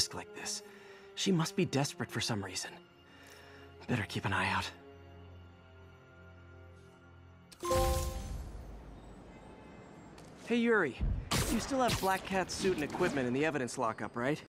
risk like this. She must be desperate for some reason. Better keep an eye out. Hey Yuri, you still have Black Cat's suit and equipment in the evidence lockup, right?